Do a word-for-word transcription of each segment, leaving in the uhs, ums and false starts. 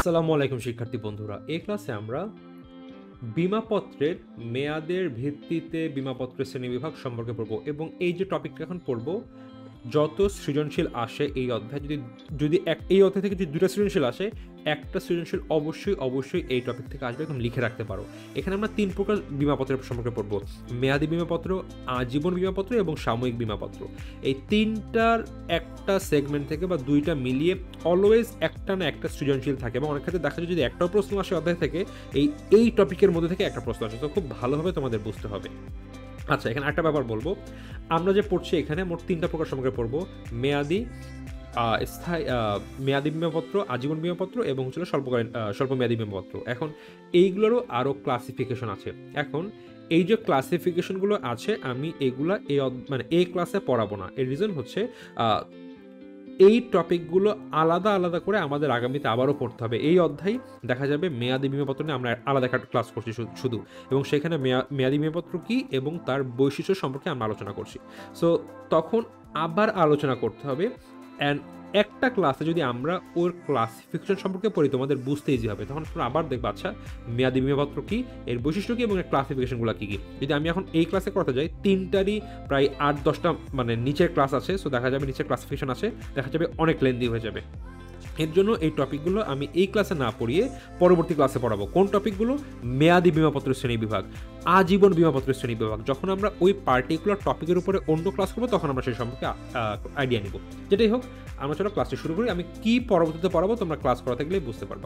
আসসালামু আলাইকুম শিক্ষার্থী বন্ধুরা, এই ক্লাসে আমরা বিমাপত্রের মেয়াদের ভিত্তিতে বিমাপত্রের শ্রেণীবিভাগ সম্পর্কে পড়ব এবং এই যে টপিকটা এখন পড়ব, যত সৃজনশীল আসে এই অধ্যায়, যদি যদি এক এই অধ্যায় থেকে যদি দুটো সৃজনশীল আসে, একটা সৃজনশীল অবশ্যই অবশ্যই এই টপিক থেকে আসবে, একদম লিখে রাখতে পারো। এখানে আমরা তিন প্রকার বিমাপত্রের সম্পর্কে পড়ব: মেয়াদি বিমাপত্র, আজীবন বিমাপত্র এবং সাময়িক বিমাপত্র। এই তিনটার একটা সেগমেন্ট থেকে বা দুইটা মিলিয়ে অলওয়েজ একটা না একটা সৃজনশীল থাকে এবং অনেক ক্ষেত্রে দেখা যায় যদি একটাও প্রশ্ন আসে অধ্যায় থেকে, এই এই টপিকের মধ্যে থেকে একটা প্রশ্ন আসে, তো খুব ভালোভাবে তোমাদের বুঝতে হবে। আচ্ছা, এখানে একটা ব্যাপার বলবো, আমরা যে পড়ছি এখানে মোট তিনটা প্রকার সম্পর্কে পড়বো: মেয়াদি, স্থায়ী মেয়াদি বিমাপত্র, আজীবন বিমাপত্র এবং হচ্ছিল স্বল্পকালীন স্বল্প মেয়াদি বিমাপত্র। এখন এইগুলোরও আরও ক্লাসিফিকেশন আছে। এখন এই যে ক্লাসিফিকেশনগুলো আছে, আমি এগুলা এই মানে এই ক্লাসে পড়াবো না। এর রিজন হচ্ছে এই টপিকগুলো আলাদা আলাদা করে আমাদের আগামীতে আবারও পড়তে হবে। এই অধ্যায় দেখা যাবে মেয়াদি বিমাপত্র নিয়ে আমরা আলাদা একটা ক্লাস করছি শুধু, এবং সেখানে মেয়াদি বিমাপত্র কী এবং তার বৈশিষ্ট্য সম্পর্কে আমরা আলোচনা করছি। সো তখন আবার আলোচনা করতে হবে, অ্যান্ড একটা ক্লাসে যদি আমরা ওর ক্লাসিফিকেশন সম্পর্কে পড়ি তোমাদের বুঝতে ইজি হবে। তখন তোমরা আবার দেখবে আচ্ছা মেয়াদি বিমাপত্র কী, এর বৈশিষ্ট্য কী এবং এর ক্লাসিফিকেশনগুলো কী কী। যদি আমি এখন এই ক্লাসে করতে যাই, তিনটারই প্রায় আট দশটা মানে নিচের ক্লাস আছে, সো দেখা যাবে নিচের ক্লাসিফিকেশন আছে, দেখা যাবে অনেক লেন্দি হয়ে যাবে। এর জন্য এই টপিকগুলো আমি এই ক্লাসে না পড়িয়ে পরবর্তী ক্লাসে পড়াবো। কোন টপিকগুলো? মেয়াদি বিমাপত্রের শ্রেণী বিভাগ, আজীবন বিমাপত্রের শ্রেণী বিভাগ। যখন আমরা ওই পার্টিকুলার টপিকের উপরে অন্য ক্লাস করবো তখন আমরা সেই সম্পর্কে আইডিয়া নিব। যেটাই হোক, আমরা চলো ক্লাসটি শুরু করি। আমি কি পরবর্তীতে পড়াবো তোমরা ক্লাস করাতে গেলে বুঝতে পারবা।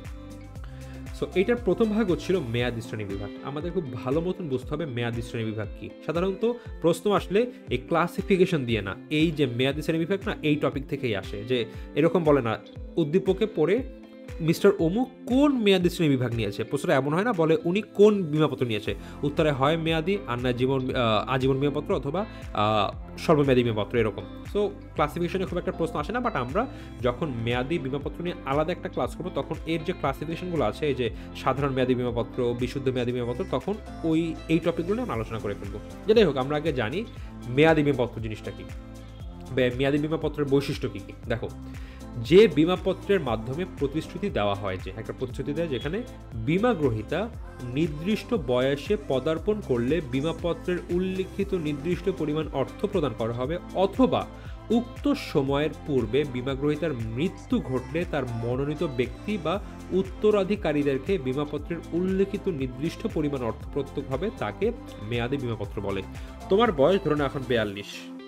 সো এইটার প্রথম ভাগ হচ্ছিল মেয়াদি শ্রেণী বিভাগ। আমাদের খুব ভালো মতন বুঝতে হবে মেয়াদি শ্রেণী বিভাগ কি। সাধারণত প্রশ্ন আসলে এই ক্লাসিফিকেশন দিয়ে না, এই যে মেয়াদি শ্রেণী বিভাগ না, এই টপিক থেকেই আসে। যে এরকম বলে না উদ্দীপকে পড়ে মিস্টার অমুক কোন মেয়াদি শ্রেণী বিভাগ নিয়েছে, প্রশ্নটা এমন হয় না, বলে উনি কোন বিমাপত্র নিয়েছে। উত্তরে হয় মেয়াদি, আর না জীবন আজীবন বিমাপত্র অথবা স্বল্পমেয়াদী বিমাপত্র, এরকম। সো ক্লাসিফিকেশনে খুব একটা প্রশ্ন আসে না, বাট আমরা যখন মেয়াদি বিমাপত্র নিয়ে আলাদা একটা ক্লাস করবো তখন এর যে ক্লাসিফিকেশনগুলো আছে, এই যে সাধারণ মেয়াদি বিমাপত্র, বিশুদ্ধ মেয়াদি বিমাপত্র, তখন ওই এই টপিকগুলো নিয়ে আমরা আলোচনা করে ফেলবো। যেটাই হোক, আমরা আগে জানি মেয়াদি বিমাপত্র জিনিসটা কি, মেয়াদি বিমাপত্রের বৈশিষ্ট্য কী কী। দেখো, যে বিমাপত্রের মাধ্যমে প্রতিশ্রুতি দেওয়া হয়, যে একটা প্রতিশ্রুতি দেয় যেখানে বিমা গ্রহীতা নির্দিষ্ট বয়সে পদার্পণ করলে বিমাপত্রের উল্লিখিত নির্দিষ্ট পরিমাণ অর্থ প্রদান করা হবে, অথবা উক্ত সময়ের পূর্বে বিমা গ্রহীতার মৃত্যু ঘটলে তার মনোনীত ব্যক্তি বা উত্তরাধিকারীদেরকে বিমাপত্রের উল্লিখিত নির্দিষ্ট পরিমাণ অর্থ প্রত্যক্ষ হবে, তাকে মেয়াদি বিমাপত্র বলে। তোমার বয়স ধরুন এখন বিয়াল্লিশ,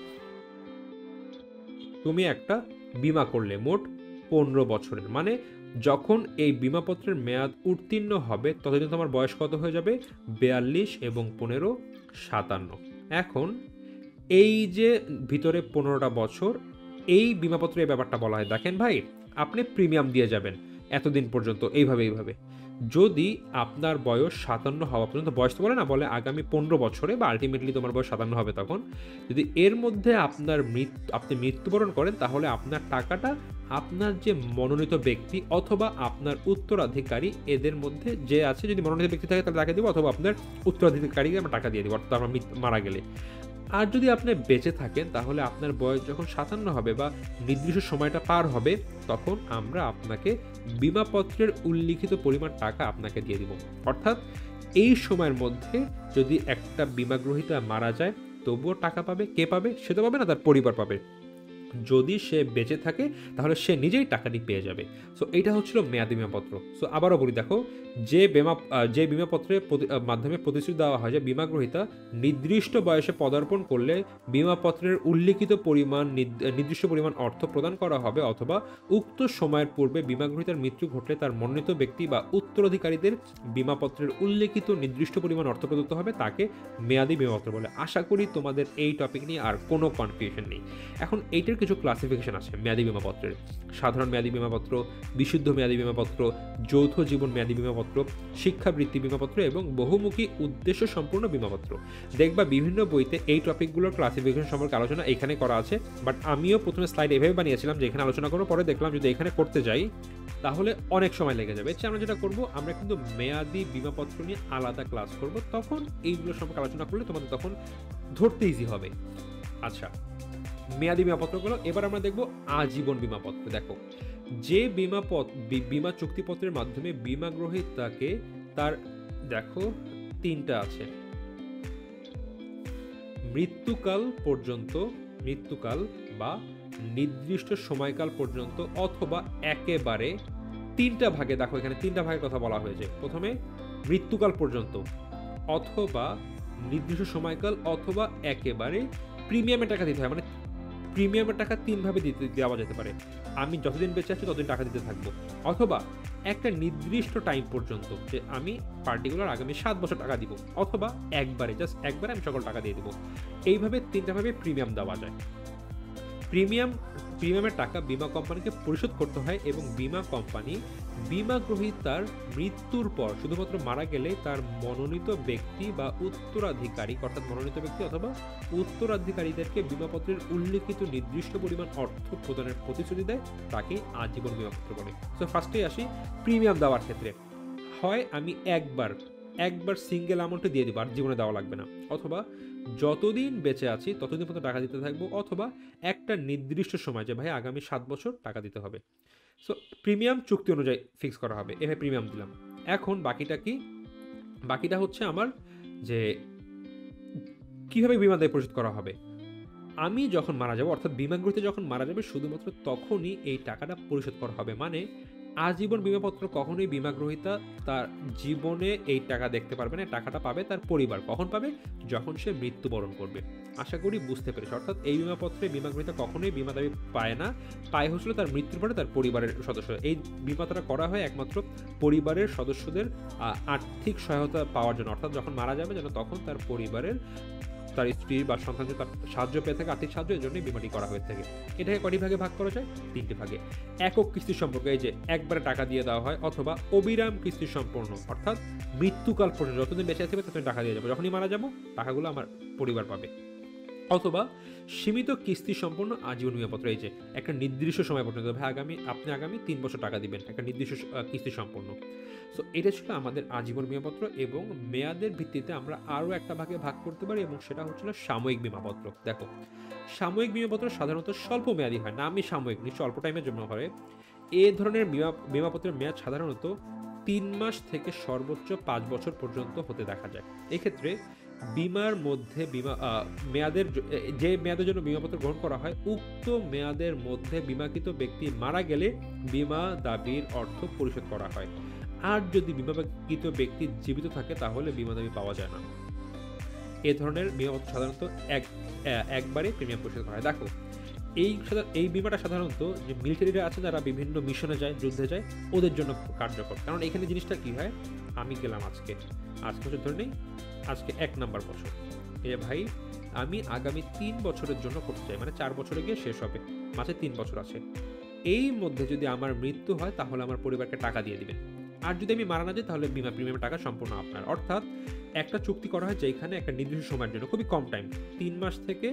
তুমি একটা বিমা করলে মোট পনেরো বছরের, মানে যখন এই বিমাপত্রের মেয়াদ উত্তীর্ণ হবে ততদিন তোমার বয়স কত হয়ে যাবে? বিয়াল্লিশ এবং পনেরো সাতান্ন। এখন এই যে ভিতরে পনেরোটা বছর, এই বিমাপত্রের ব্যাপারটা বলা হয়, দেখেন ভাই আপনি প্রিমিয়াম দিয়ে যাবেন এতদিন পর্যন্ত, এইভাবে এইভাবে। যদি আপনার বয়স সাতান্ন হওয়া পর্যন্ত, বয়স তো বলে না, বলে আগামী পনেরো বছরে বা আলটিমেটলি তোমার বয়স সাতান্ন হবে, তখন যদি এর মধ্যে আপনার মৃত্যু আপনি মৃত্যুবরণ করেন, তাহলে আপনার টাকাটা আপনার যে মনোনীত ব্যক্তি অথবা আপনার উত্তরাধিকারী, এদের মধ্যে যে আছে, যদি মনোনীত ব্যক্তি থাকে তাহলে টাকা দিব, অথবা আপনার উত্তরাধিকারীকে আমরা টাকা দিয়ে দিব, অর্থাৎ আমরা মারা গেলে। আর যদি আপনি বেঁচে থাকেন তাহলে আপনার বয়স যখন সাতান্ন হবে বা নির্দিষ্ট সময়টা পার হবে, তখন আমরা আপনাকে বিমাপত্রের উল্লিখিত পরিমাণ টাকা আপনাকে দিয়ে দিব। অর্থাৎ এই সময়ের মধ্যে যদি একটা বিমাগ্রহীতা মারা যায় তবুও টাকা পাবে। কে পাবে? সে তো পাবে না, তার পরিবার পাবে। যদি সে বেঁচে থাকে তাহলে সে নিজেই টাকাটি পেয়ে যাবে। সো এইটা হচ্ছিল মেয়াদি বিমাপত্র। সো আবারও বলি, দেখো, যে বিমা যে বিমাপত্রের মাধ্যমে প্রতিশ্রুতি দেওয়া হয় যে বিমাগ্রহীতা নির্দিষ্ট বয়সে পদার্পণ করলে বিমাপত্রের উল্লিখিত পরিমাণ নির্দিষ্ট পরিমাণ অর্থ প্রদান করা হবে, অথবা উক্ত সময়ের পূর্বে বিমাগ্রহীতার মৃত্যু ঘটলে তার মনোনীত ব্যক্তি বা উত্তরাধিকারীদের বিমাপত্রের উল্লিখিত নির্দিষ্ট পরিমাণ অর্থ প্রদত্ত হবে, তাকে মেয়াদি বিমাপত্র বলে। আশা করি তোমাদের এই টপিক নিয়ে আর কোনো কনফিউশন নেই। এখন এইটার কিছু ক্লাসিফিকেশন আছে মেয়াদি বিমাপত্রের: সাধারণ মেয়াদি বিমাপত্র, বিশুদ্ধ মেয়াদি বিমাপত্র, যৌথ জীবন মেয়াদি বিমাপত্র, শিক্ষাবৃত্তি বিমাপত্র এবং বহুমুখী উদ্দেশ্য সম্পূর্ণ বিমাপত্র। দেখবা বিভিন্ন বইতে এই টপিকগুলোর ক্লাসিফিকেশন সম্পর্কে আলোচনা এখানে করা আছে, বাট আমিও প্রথমে স্লাইড এভাবে বানিয়েছিলাম যে এখানে আলোচনা করবো, পরে দেখলাম যদি এখানে করতে যাই তাহলে অনেক সময় লেগে যাবে। আমরা যেটা করব, আমরা কিন্তু মেয়াদি বিমাপত্র নিয়ে আলাদা ক্লাস করব, তখন এইগুলো সম্পর্কে আলোচনা করলে তোমাদের তখন ধরতে ইজি হবে। আচ্ছা, মেয়াদি বিমাপত্র গুলো এবার আমরা দেখব আজীবন বিমাপত্র। দেখো, যে বিমা পথ বিমা চুক্তিপত্রের মাধ্যমে বিমা গ্রহীতাকে তার, দেখো তিনটা আছে, মৃত্যুকাল পর্যন্ত, মৃত্যুকাল বা নির্দিষ্ট সময়কাল পর্যন্ত, অথবা একেবারে তিনটা ভাগে, দেখো এখানে তিনটা ভাগের কথা বলা হয়েছে। প্রথমে মৃত্যুকাল পর্যন্ত, অথবা নির্দিষ্ট সময়কাল, অথবা একেবারে প্রিমিয়ামের টাকা দিতে হয়। মানে প্রিমিয়ামের টাকা তিনভাবে দিতে দেওয়া যেতে পারে। আমি যতদিন বেঁচে আছি ততদিন টাকা দিতে থাকবো, অথবা একটা নির্দিষ্ট টাইম পর্যন্ত, যে আমি পার্টিকুলার আগামী সাত বছর টাকা দিব, অথবা একবারে জাস্ট একবারে আমি সকল টাকা দিয়ে দেবো। এইভাবে তিনটাভাবে প্রিমিয়াম দেওয়া যায়। প্রিমিয়াম প্রিমিয়ামের টাকা বিমা কোম্পানিকে পরিশোধ করতে হয় এবং বিমা কোম্পানি বিমা গ্রহীতার মৃত্যুর পর শুধুমাত্র মারা গেলে তার মনোনীত ব্যক্তি বা উত্তরাধিকারী, অর্থাৎ মনোনীত ব্যক্তি অথবা উত্তরাধিকারীদেরকে বিমাপত্রের উল্লেখিত নির্দিষ্ট পরিমাণ অর্থ প্রদানের প্রতিশ্রুতি দেয়, তাকে আজীবন বিমাপত্র বলে। সো ফার্স্টেই আসি প্রিমিয়াম দেওয়ার ক্ষেত্রে। হয় আমি একবার একবার সিঙ্গেল অ্যামাউন্টে দিয়ে দিব, আর জীবনে দেওয়া লাগবে না, অথবা যতদিন বেঁচে আছি ততদিন পর্যন্ত টাকা দিতে থাকবো, অথবা একটা নির্দিষ্ট সময়, যে ভাই আগামী সাত বছর টাকা দিতে হবে। সো প্রিমিয়াম চুক্তি অনুযায়ী ফিক্স করা হবে, এভাবে প্রিমিয়াম দিলাম। এখন বাকিটা কি? বাকিটা হচ্ছে আমার যে কিভাবে বিমা দায় পরিশোধ করা হবে। আমি যখন মারা যাব, অর্থাৎ বিমা গ্রহীতা যখন মারা যাবে, শুধুমাত্র তখনই এই টাকাটা পরিশোধ করা হবে। মানে আজীবন বিমাপত্র কখনোই বিমা গ্রহীতা তার জীবনে এই টাকা দেখতে পারবে না, টাকাটা পাবে তার পরিবার। কখন পাবে? যখন সে মৃত্যুবরণ করবে। আশা করি বুঝতে পেরেছে। অর্থাৎ এই বিমাপত্রে বিমা গ্রহীতা কখনোই বিমা দাবি পায় না, পায় হচ্ছিল তার মৃত্যুর পরে তার পরিবারের সদস্য। এই বিমাটা করা হয় একমাত্র পরিবারের সদস্যদের আর্থিক সহায়তা পাওয়ার জন্য, অর্থাৎ যখন মারা যাবে যেন তখন তার পরিবারের, তার স্ত্রী বা সন্তান তার সাহায্য পেয়ে থাকে, আর্থিক সাহায্য, এর জন্যই বিমাটি করা হয়ে থাকে। এটাকে কটি ভাগে ভাগ করা যায়? তিনটি ভাগে। একক কিস্তি সম্পর্কে, এই যে একবারে টাকা দিয়ে দেওয়া হয়, অথবা অবিরাম কিস্তি সম্পন্ন, অর্থাৎ মৃত্যুকাল পর্যন্ত যতদিন বেঁচে থাকবে ততদিন টাকা দিয়ে যাবো, যখনই মারা যাবো টাকাগুলো আমার পরিবার পাবে। অথবা সীমিত কিস্তি সম্পন্ন আজীবন বিমাপত্র, এই যে একটা নির্দিষ্ট সময় পর্যন্ত, ভাই আগামী আপনি আগামী তিন বছর টাকা দিবেন, একটা নির্দিষ্ট কিস্তি সম্পন্ন। সো এটা ছিল আমাদের আজীবন বিমাপত্র, এবং মেয়াদের ভিত্তিতে আমরা আরও একটা ভাগে ভাগ করতে পারি, এবং সেটা হচ্ছিল সাময়িক বিমাপত্র। দেখো সাময়িক বিমাপত্র সাধারণত স্বল্প মেয়াদী হয়, নামই সাময়িক, নিশ্চয় অল্প টাইমের জন্য হয়। এ ধরনের বিমা বিমাপত্রের মেয়াদ সাধারণত তিন মাস থেকে সর্বোচ্চ পাঁচ বছর পর্যন্ত হতে দেখা যায়। এক্ষেত্রে বিমার মধ্যে বিমা মেয়াদের যে মেয়াদের জন্য বিমাপত্র গ্রহণ করা হয়, উক্ত মেয়াদের মধ্যে বিমাকৃত ব্যক্তি মারা গেলে বিমা দাবির অর্থ পরিশোধ করা হয়। আর যদি বিমাকৃত ব্যক্তি জীবিত থাকে তাহলে বিমা দাবি পাওয়া যায় না। এ ধরনের বিমাপত্র সাধারণত এক একবারে প্রিমিয়াম পরিশোধ করা হয়। দেখো এই এই বিমাটা সাধারণত যে মিলিটারিরা আছে, যারা বিভিন্ন মিশনে যায়, যুদ্ধে যায়, ওদের জন্য কার্যকর। কারণ এখানে জিনিসটা কি হয়, আমি গেলাম আজকে আজ বছর ধরে নেই, আজকে এক নাম্বার বছর, এ ভাই আমি আগামী তিন বছরের জন্য করতে চাই, মানে চার বছরে গিয়ে শেষ হবে, মাঝে তিন বছর আছে। এই মধ্যে যদি আমার মৃত্যু হয় তাহলে আমার পরিবারকে টাকা দিয়ে দিবেন, আর যদি আমি মারা না যাই তাহলে বিমা প্রিমিয়ামের টাকা সম্পূর্ণ আপনার। অর্থাৎ একটা চুক্তি করা হয় যেখানে একটা নির্দিষ্ট সময়ের জন্য, খুবই কম টাইম, তিন মাস থেকে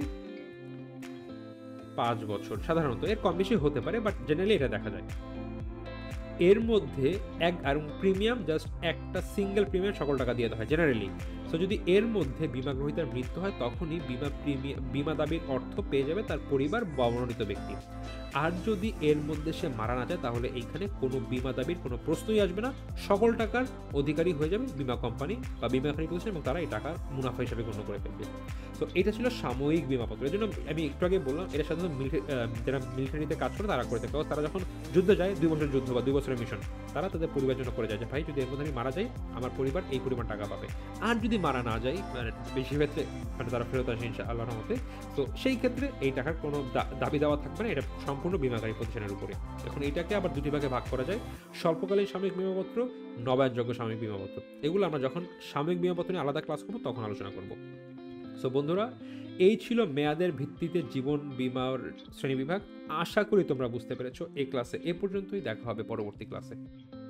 পাঁচ বছর, সাধারণত এর কম বেশি হতে পারে, বাট জেনারেলি এটা দেখা যায়। এর মধ্যে এক আর প্রিমিয়াম জাস্ট একটা সিঙ্গেল প্রিমিয়াম সকল টাকা দিয়ে দেওয়া হয় জেনারেলি। সো যদি এর মধ্যে বিমা গ্রহীতার মৃত্যু হয় তখনই বিমা প্রিমিয়াম বিমা দাবির অর্থ পেয়ে যাবে তার পরিবার বা মনোনীত ব্যক্তি। আর যদি এর মধ্যে সে মারা না যায় তাহলে এইখানে কোনো বিমা দাবির কোনো প্রশ্নই আসবে না, সকল টাকার অধিকারী হয়ে যাবে বিমা কোম্পানি বা বিমাকারী প্রতিষ্ঠান, এবং তারা এই টাকা মুনাফা হিসেবে গণ্য করে ফেলবে। তো এটা ছিল সাময়িক বিমাপত্র। এর জন্য আমি একটু আগে বললাম এটা সাধারণত যারা মিলিটারিতে কাজ করে তারা করে থাকে। তারা যখন যুদ্ধে যায়, দুই বছরের যুদ্ধ বা দুই বছরের মিশন, তারা তাদের পরিবারের জন্য করে যায় যে ভাই যদি এর মধ্যে আমি মারা যাই আমার পরিবার এই পরিমাণ টাকা পাবে। আর যদি মারা না যায়, মানে বেশি ক্ষেত্রে মানে তারা ফেরত আসে ইনশাআল্লাহর রহমতে, তো সেই ক্ষেত্রে এই টাকার কোনো দাবি দেওয়া থাকবে না, এটা সম্পূর্ণ বিমাকারী প্রতিষ্ঠানের উপরে। এখন এটাকে আবার দুটি ভাগে ভাগ করা যায়, স্বল্পকালীন সাময়িক বিমাপত্র, নবায়নযোগ্য সাময়িক বিমাপত্র। এগুলো আমরা যখন সাময়িক বিমাপত্র নিয়ে আলাদা ক্লাস করবো তখন আলোচনা করবো। সো বন্ধুরা, এই ছিল মেয়াদের ভিত্তিতে জীবন বীমার শ্রেণীবিভাগ। আশা করি তোমরা বুঝতে পেরেছো। এই ক্লাসে এ পর্যন্তই, দেখা হবে পরবর্তী ক্লাসে।